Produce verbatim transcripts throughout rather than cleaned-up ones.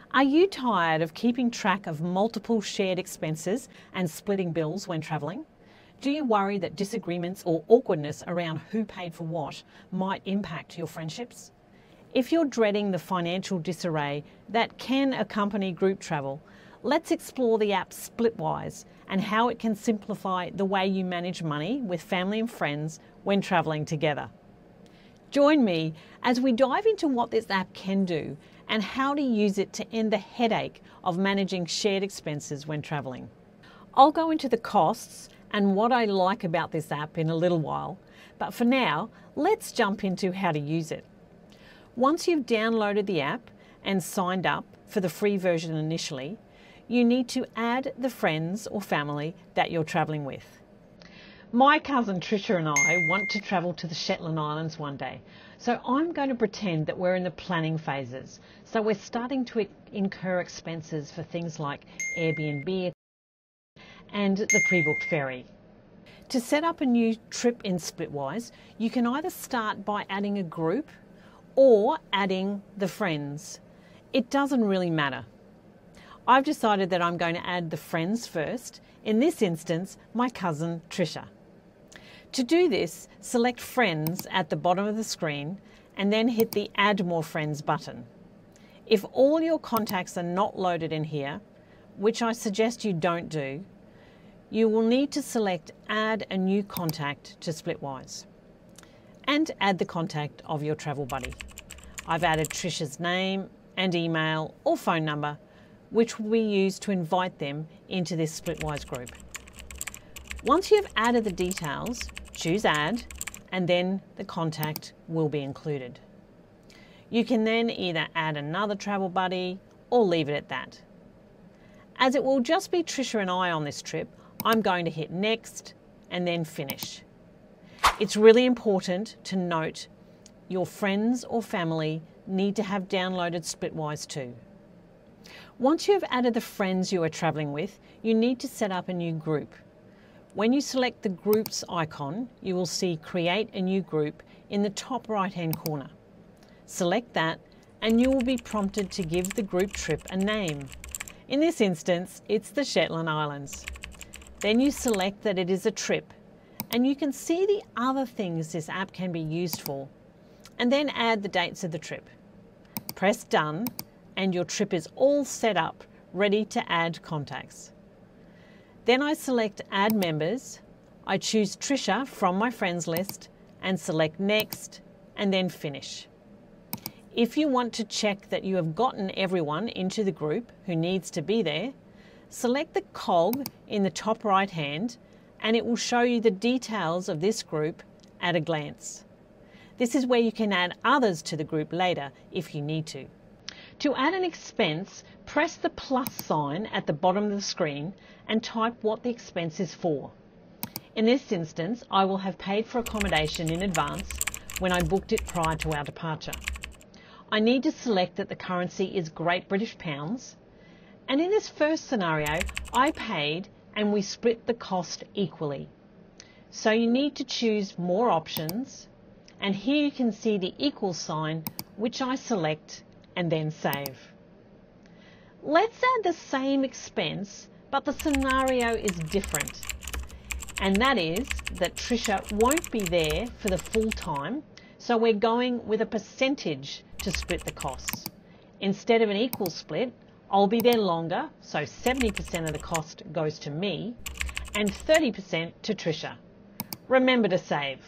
Are you tired of keeping track of multiple shared expenses and splitting bills when travelling? Do you worry that disagreements or awkwardness around who paid for what might impact your friendships? If you're dreading the financial disarray that can accompany group travel, let's explore the app Splitwise and how it can simplify the way you manage money with family and friends when travelling together. Join me as we dive into what this app can do and how to use it to end the headache of managing shared expenses when travelling. I'll go into the costs and what I like about this app in a little while, but for now, let's jump into how to use it. Once you've downloaded the app and signed up for the free version initially, you need to add the friends or family that you're travelling with. My cousin Trisha and I want to travel to the Shetland Islands one day, so I'm going to pretend that we're in the planning phases. So we're starting to incur expenses for things like Airbnb and the pre-booked ferry. To set up a new trip in Splitwise, you can either start by adding a group or adding the friends. It doesn't really matter. I've decided that I'm going to add the friends first, in this instance, my cousin Trisha. To do this, select Friends at the bottom of the screen and then hit the Add More Friends button. If all your contacts are not loaded in here, which I suggest you don't do, you will need to select Add a New Contact to Splitwise and add the contact of your travel buddy. I've added Trisha's name and email or phone number, which will be used to invite them into this Splitwise group. Once you've added the details, choose Add, and then the contact will be included. You can then either add another travel buddy or leave it at that. As it will just be Trisha and I on this trip, I'm going to hit Next and then Finish. It's really important to note your friends or family need to have downloaded Splitwise too. Once you have added the friends you are travelling with, you need to set up a new group. When you select the Groups icon, you will see Create a New Group in the top right-hand corner. Select that and you will be prompted to give the group trip a name. In this instance, it's the Shetland Islands. Then you select that it is a trip, and you can see the other things this app can be used for, and then add the dates of the trip. Press Done, and your trip is all set up, ready to add contacts. Then I select Add Members, I choose Trisha from my friends list, and select Next, and then Finish. If you want to check that you have gotten everyone into the group who needs to be there, select the cog in the top right hand, and it will show you the details of this group at a glance. This is where you can add others to the group later if you need to. To add an expense, press the plus sign at the bottom of the screen and type what the expense is for. In this instance, I will have paid for accommodation in advance when I booked it prior to our departure. I need to select that the currency is Great British Pounds, and in this first scenario, I paid and we split the cost equally. So you need to choose More Options, and here you can see the equal sign, which I select and then save. Let's add the same expense, but the scenario is different. And that is that Trisha won't be there for the full time, so we're going with a percentage to split the costs. Instead of an equal split, I'll be there longer, so seventy percent of the cost goes to me and thirty percent to Trisha. Remember to save.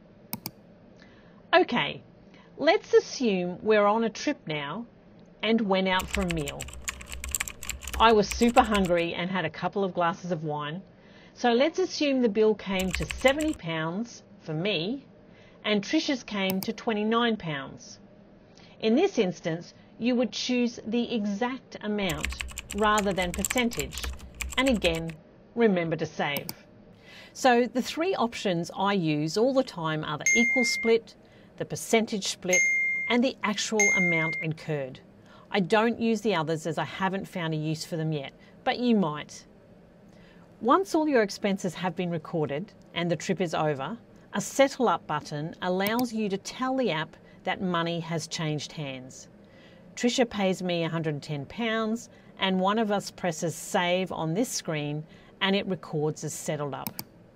Okay, let's assume we're on a trip now and went out for a meal. I was super hungry and had a couple of glasses of wine, so let's assume the bill came to seventy pounds for me and Trisha's came to twenty-nine pounds. In this instance, you would choose the exact amount rather than percentage, and again, remember to save. So the three options I use all the time are the equal split, the percentage split, and the actual amount incurred. I don't use the others as I haven't found a use for them yet, but you might. Once all your expenses have been recorded and the trip is over, a Settle Up button allows you to tell the app that money has changed hands. Tricia pays me one hundred and ten pounds and one of us presses save on this screen and it records as settled up.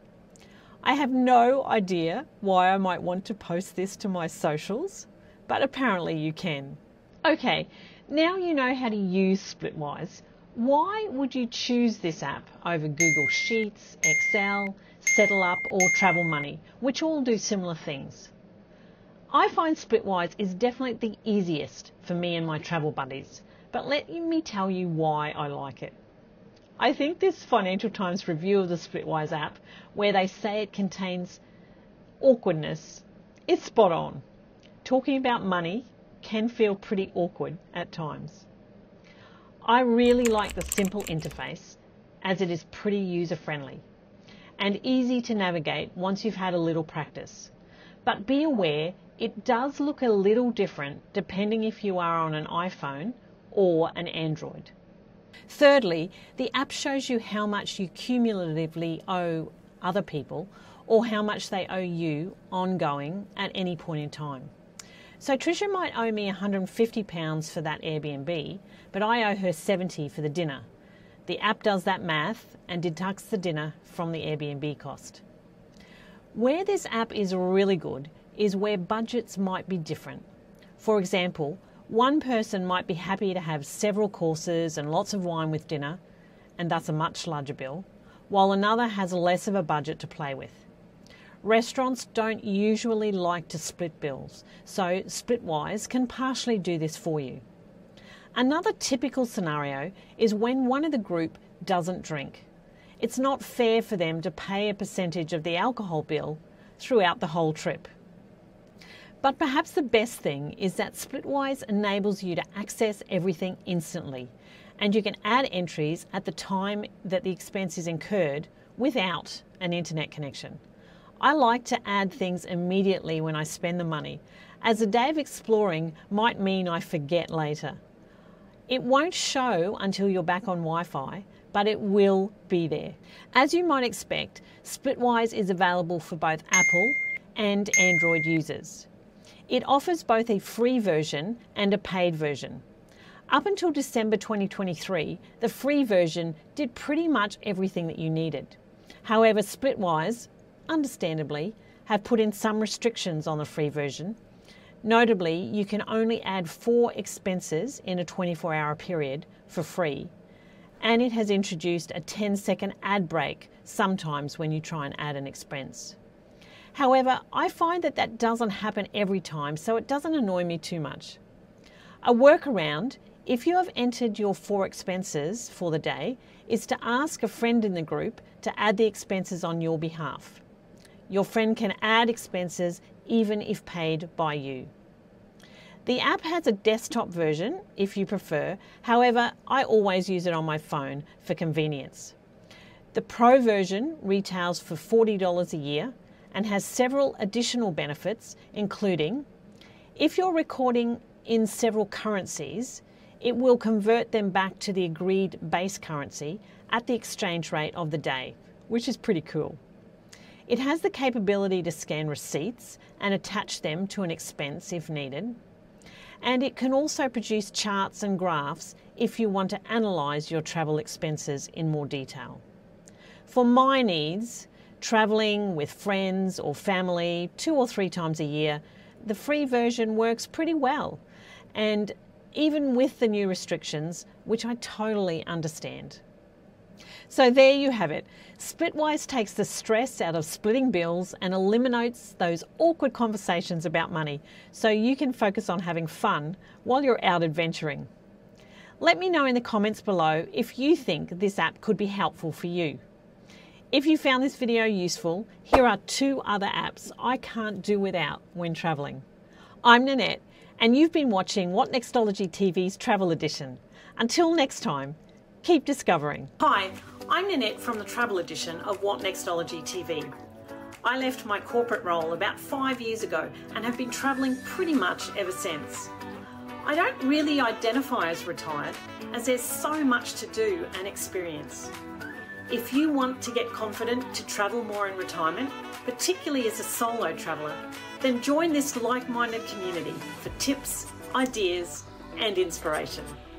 I have no idea why I might want to post this to my socials, but apparently you can. Okay, now you know how to use Splitwise. Why would you choose this app over Google Sheets, Excel, SettleUp or Travel Money, which all do similar things? I find Splitwise is definitely the easiest for me and my travel buddies, but let me tell you why I like it. I think this Financial Times review of the Splitwise app, where they say it contains awkwardness, is spot on. Talking about money can feel pretty awkward at times. I really like the simple interface as it is pretty user-friendly and easy to navigate once you've had a little practice. But be aware, it does look a little different depending if you are on an iPhone or an Android. Thirdly, the app shows you how much you cumulatively owe other people or how much they owe you ongoing at any point in time. So Tricia might owe me one hundred and fifty pounds for that Airbnb, but I owe her seventy for the dinner. The app does that math and deducts the dinner from the Airbnb cost. Where this app is really good is where budgets might be different. For example, one person might be happy to have several courses and lots of wine with dinner, and that's a much larger bill, while another has less of a budget to play with. Restaurants don't usually like to split bills, so Splitwise can partially do this for you. Another typical scenario is when one of the group doesn't drink. It's not fair for them to pay a percentage of the alcohol bill throughout the whole trip. But perhaps the best thing is that Splitwise enables you to access everything instantly, and you can add entries at the time that the expense is incurred without an internet connection. I like to add things immediately when I spend the money, as a day of exploring might mean I forget later. It won't show until you're back on Wi-Fi, but it will be there. As you might expect, Splitwise is available for both Apple and Android users. It offers both a free version and a paid version. Up until December twenty twenty-three, the free version did pretty much everything that you needed. However, Splitwise, understandably, have put in some restrictions on the free version. Notably, you can only add four expenses in a twenty-four hour period for free, and it has introduced a ten second ad break sometimes when you try and add an expense. However, I find that that doesn't happen every time, so it doesn't annoy me too much. A workaround, if you have entered your four expenses for the day, is to ask a friend in the group to add the expenses on your behalf. Your friend can add expenses even if paid by you. The app has a desktop version if you prefer, however, I always use it on my phone for convenience. The Pro version retails for forty dollars a year and has several additional benefits, including if you're recording in several currencies, it will convert them back to the agreed base currency at the exchange rate of the day, which is pretty cool. It has the capability to scan receipts and attach them to an expense if needed. And it can also produce charts and graphs if you want to analyse your travel expenses in more detail. For my needs, travelling with friends or family two or three times a year, the free version works pretty well. And even with the new restrictions, which I totally understand. So there you have it. Splitwise takes the stress out of splitting bills and eliminates those awkward conversations about money, so you can focus on having fun while you're out adventuring. Let me know in the comments below if you think this app could be helpful for you. If you found this video useful, here are two other apps I can't do without when travelling. I'm Nanette, and you've been watching What Nextology T V's Travel Edition. Until next time, keep discovering. Hi, I'm Nanette from the Travel Edition of What Nextology T V. I left my corporate role about five years ago and have been travelling pretty much ever since. I don't really identify as retired, as there's so much to do and experience. If you want to get confident to travel more in retirement, particularly as a solo traveller, then join this like-minded community for tips, ideas and inspiration.